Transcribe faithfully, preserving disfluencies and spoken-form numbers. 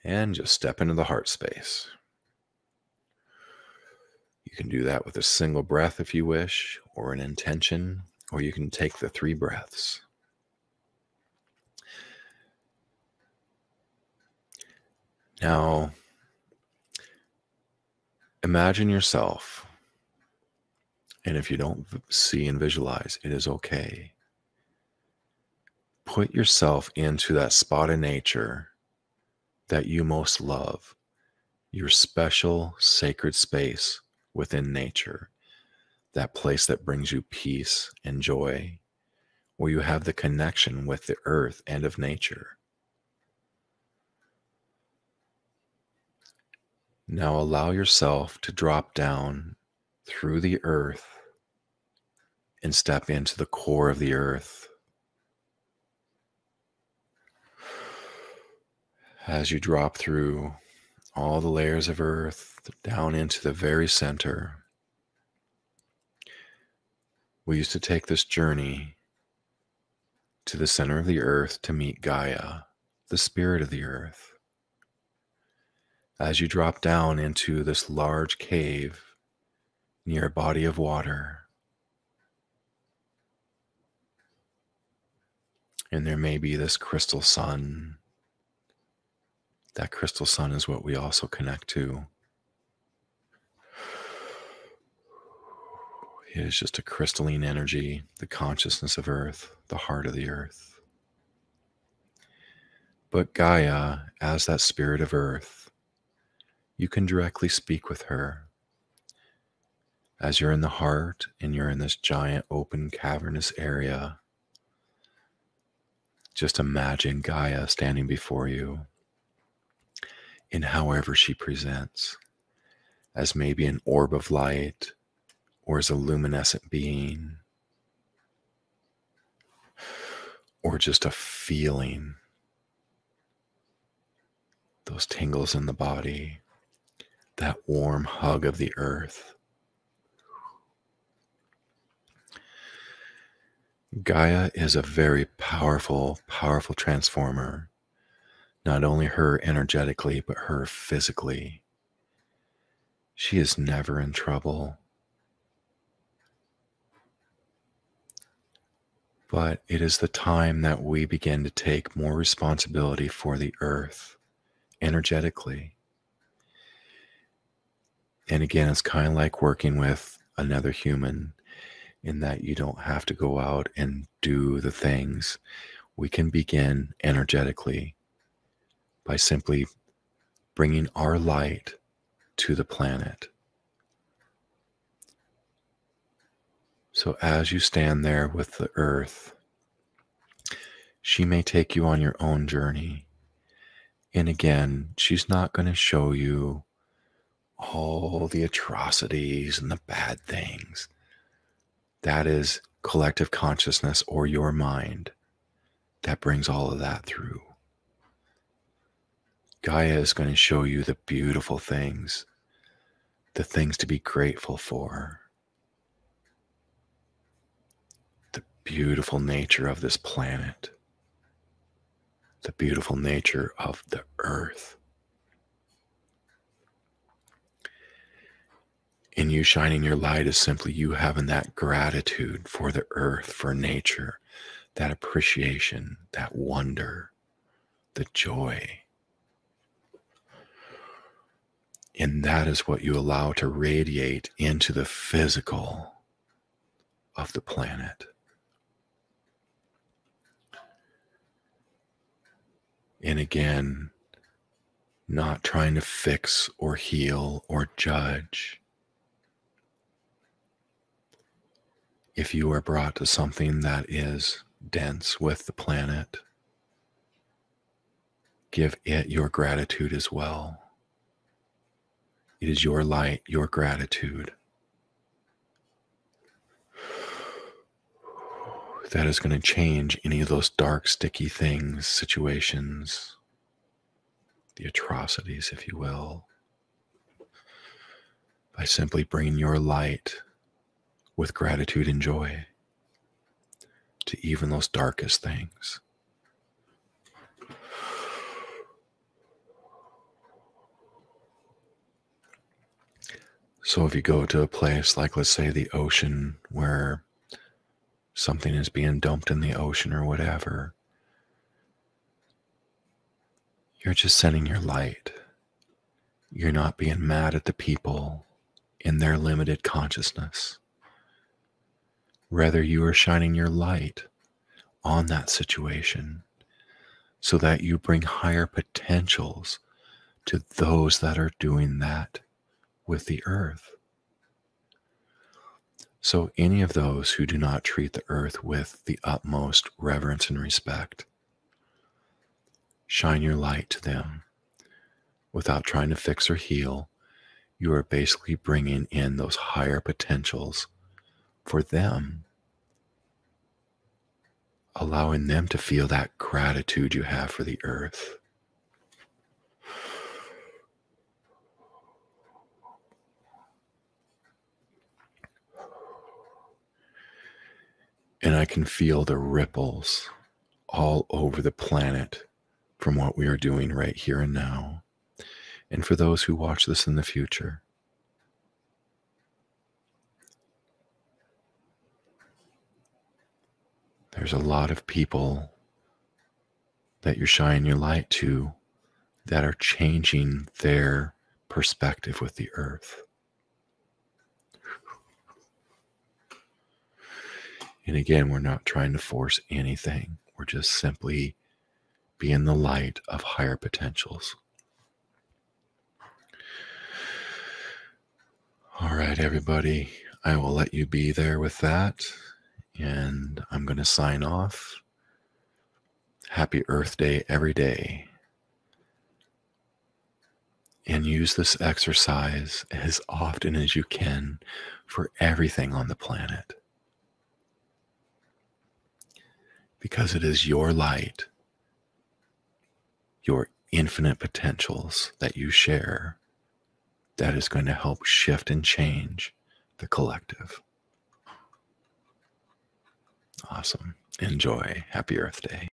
And just step into the heart space. You can do that with a single breath if you wish, or an intention, or you can take the three breaths. Now, imagine yourself, and if you don't see and visualize, it is okay. Put yourself into that spot in nature that you most love, your special sacred space within nature, that place that brings you peace and joy, where you have the connection with the earth and of nature. Now allow yourself to drop down through the earth and step into the core of the earth. As you drop through all the layers of earth down into the very center, we used to take this journey to the center of the earth to meet Gaia, the spirit of the earth. As you drop down into this large cave near a body of water, and there may be this crystal sun. That crystal sun is what we also connect to. It is just a crystalline energy, the consciousness of earth, the heart of the earth. But Gaia, as that spirit of earth, you can directly speak with her. As you're in the heart and you're in this giant open cavernous area, just imagine Gaia standing before you in however she presents, as maybe an orb of light or as a luminescent being, or just a feeling, those tingles in the body, that warm hug of the earth. Gaia is a very powerful, powerful transformer. Not only her energetically, but her physically. She is never in trouble. But it is the time that we begin to take more responsibility for the earth energetically. And again, it's kind of like working with another human in that you don't have to go out and do the things. We can begin energetically by simply bringing our light to the planet. So as you stand there with the earth, she may take you on your own journey. And again, she's not going to show you all the atrocities and the bad things. That is collective consciousness or your mind that brings all of that through. Gaia is going to show you the beautiful things, the things to be grateful for, the beautiful nature of this planet, the beautiful nature of the earth. And you shining your light is simply you having that gratitude for the earth, for nature, that appreciation, that wonder, the joy. And that is what you allow to radiate into the physical of the planet. And again, not trying to fix or heal or judge. If you are brought to something that is dense with the planet, give it your gratitude as well. It is your light, your gratitude that is going to change any of those dark, sticky things, situations, the atrocities, if you will, by simply bringing your light with gratitude and joy to even those darkest things. So if you go to a place like, let's say, the ocean, where something is being dumped in the ocean or whatever, you're just sending your light. You're not being mad at the people in their limited consciousness. Rather, you are shining your light on that situation so that you bring higher potentials to those that are doing that with the earth. So any of those who do not treat the earth with the utmost reverence and respect, shine your light to them without trying to fix or heal. You are basically bringing in those higher potentials for them, allowing them to feel that gratitude you have for the earth. And I can feel the ripples all over the planet from what we are doing right here and now. And for those who watch this in the future, there's a lot of people that you're shining your light to that are changing their perspective with the earth. And again, we're not trying to force anything. We're just simply being the light of higher potentials. All right, everybody, I will let you be there with that. And I'm going to sign off. Happy Earth Day every day. And use this exercise as often as you can for everything on the planet. Because it is your light, your infinite potentials that you share, that is going to help shift and change the collective. Awesome. Enjoy. Happy Earth Day.